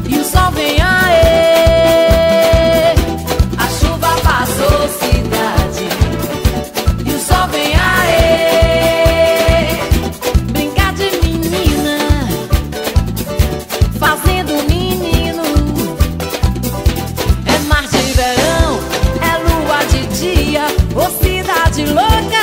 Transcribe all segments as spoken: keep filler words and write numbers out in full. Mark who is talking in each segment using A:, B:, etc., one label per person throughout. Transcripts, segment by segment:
A: e o sol vem aê. A chuva passou cidade e o sol vem aê. Brincar de menina, fazendo menino. É mar de verão, é lua de dia, ô cidade louca.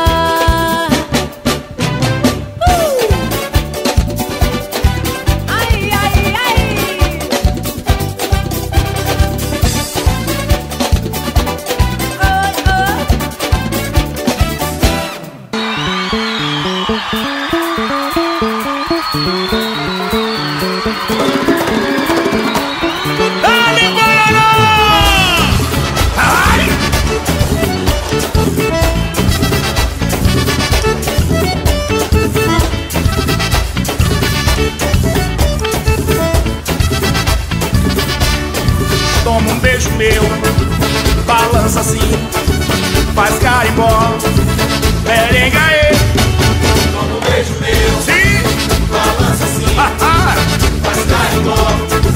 B: Toma um beijo meu, balança assim, faz carimbó, merengaê.
C: Toma um beijo meu,
B: sim,
C: balança assim,
B: ah, ah.
C: faz carimbó,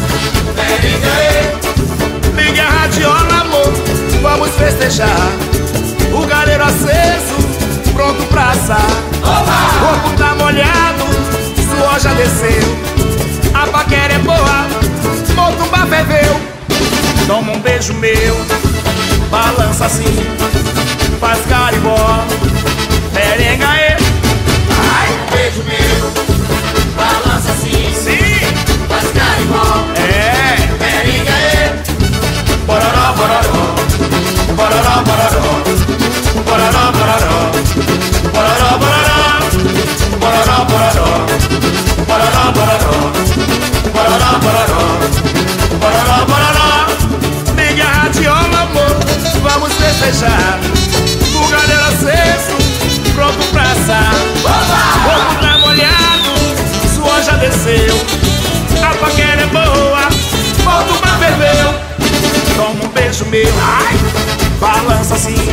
C: merengaê.
B: Liga a radiola, amor, vamos festejar. O galeiro aceso, pronto pra assar.
C: Oba!
B: O corpo tá molhado, suor já desceu. A paquera é boa, Motumbá ferveu. Toma um beijo meu, balança assim, faz carimbó, merengaê.
C: Ai, um beijo meu, balança assim,
B: sim,
C: faz carimbó,
B: é,
C: merengaê.
B: bororó, bororó, bororó, bororó, bororó, bororó, bororó, bororó, bororó, bororó, bororó, bororó, bororó, bororó, bororó, bororó. Liga a radiola, amor, vamos festejar. O galeiro aceso, pronto pra assar. O corpo tá molhado, suor já desceu. A paquera é boa, Motumbá ferveu. Toma um beijo meu, ai, balança assim,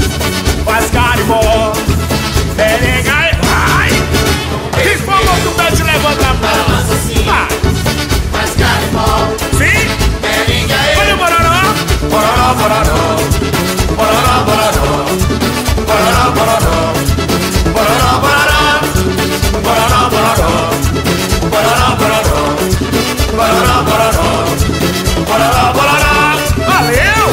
B: faz carimbó, merengaê, ai. Se for Motumbá, te levanta a mão.
C: Balança assim,
B: ah.
C: faz carimbó,
B: Sim,
C: merengaê.
B: olha o bororó, bororó, bororó, bororó, bororó, bororó, bororó, bororó, bororó, bororó, bororó, bororó, bororó, bororó, bororó, bororó, bororó. Valeu!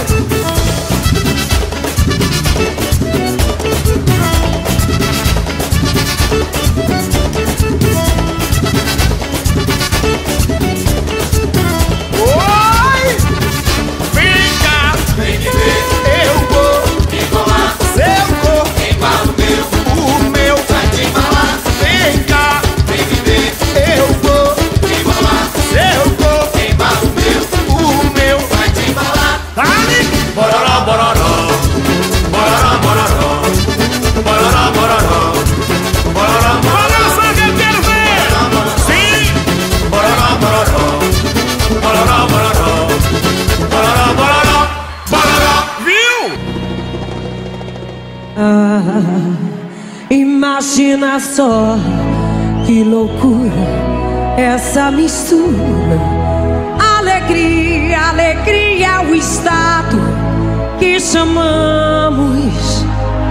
B: Oi! Vem cá,
C: Vem me ver,
B: eu vou
C: vem colar,
B: seu corpo,
C: embala o meu,
B: o meu.
C: vai te embalar.
B: Vem cá,
C: Vem me ver,
B: eu vou
C: vem colar,
B: seu corpo,
C: embala o meu,
B: o meu.
C: vai te embalar.
B: Dale! Bororó, bororó, bororó, bororó, bororó, bororó, bororó, balança que eu quero ver! Sim! Bororó, bororó, bororó, bororó, bororó, bororó, bororó, viu?
D: Ah, imagina só que loucura essa mistura. Alegria, alegria é o estado que chamamos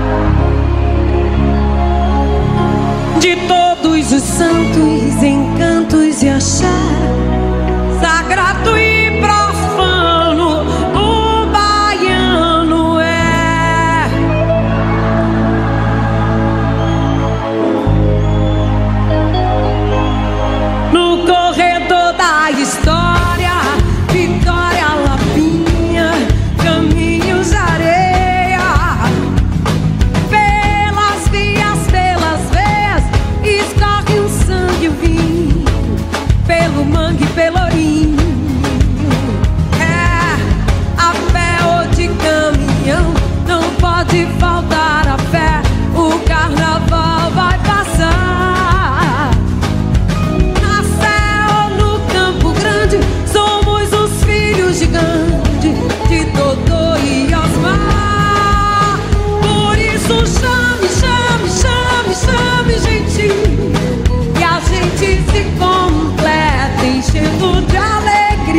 D: de todos os santos, encantos e axé. Sagrado e profano, o baiano é. No corredor da história, Vitória, Lapinha, caminhos de areia. Pelas vias, pelas veias, escorre o sangue e o vinho, pelo mangue, pelourinho. É, a pé ou de caminhão, não pode faltar a fé. O carnaval vai passar. Na Sé ou no Campo Grande, somos os filhos de Gandhi, de Dodô e Osmar. Por isso chame, chame, chame, chame, gente, e a gente se completa, enchendo de alegria.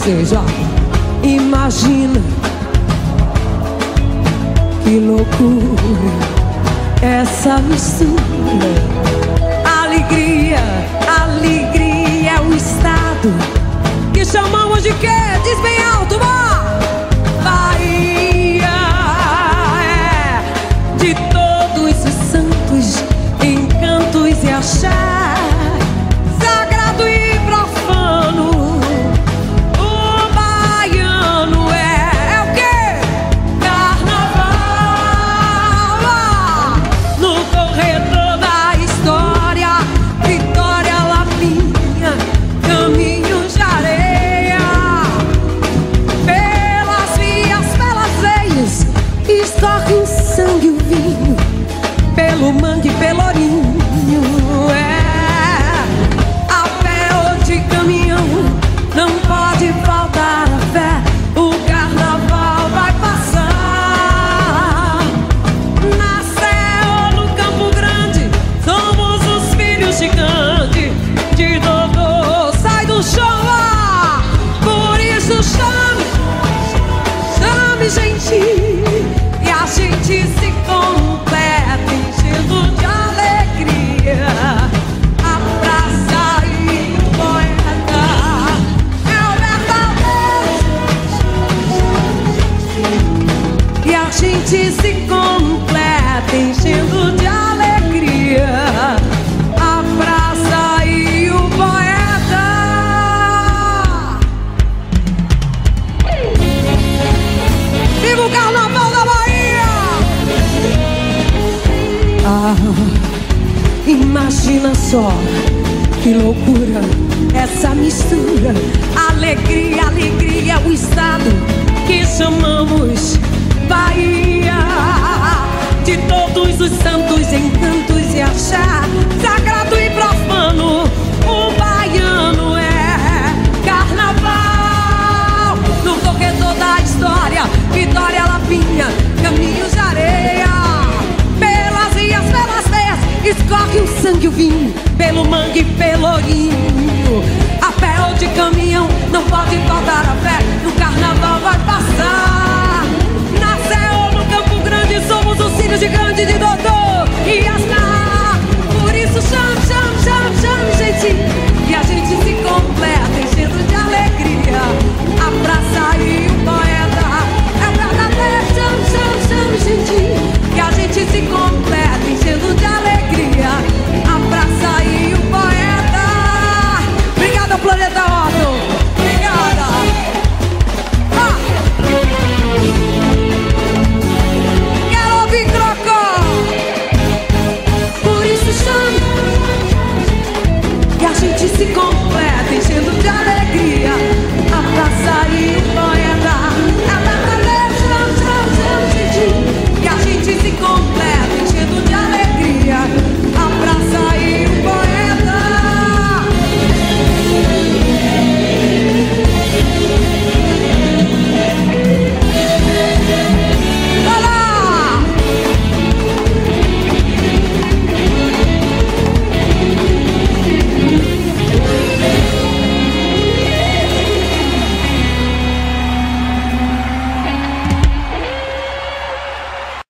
D: vocês, ó. Imagina que loucura essa mistura. Alegria, alegria é o estado que chamamos de quê? Diz bem alto, ó. Bahia é de todos os santos, encantos e axé, sagrado e profano. O baiano é, é o quê? Carnaval. No corredor da história, Vitória, Lapinha, caminhos de areia, pelas vias, pelas veias, escorre o sangue e o vinho, pelo mangue, pelourinho. É, a pé ou de caminhão, não pode faltar a fé. O carnaval vai passar. Na Sé ou no Campo Grande, somos os filhos gigantes de Dodô. Sai do chão lá, por isso chame, chame gente, e a gente se completa, enchendo de alegria a praça e o poeta. É o verdadeiro, e a gente se completa, enchendo de alegria a praça e o poeta. Viva o Carnaval da Bahia! Ah, imagina só que loucura essa mistura. Alegria, alegria, o estado que chamamos Bahia, de todos os santos, encantos e axé, sagrado e profano. O baiano é carnaval. No corredor da história, Vitória, Lapinha, caminhos de areia, pelas vias, pelas veias, escorre o sangue e o vinho, pelo mangue, pelourinho. A pé ou de caminhão, não pode faltar a fé.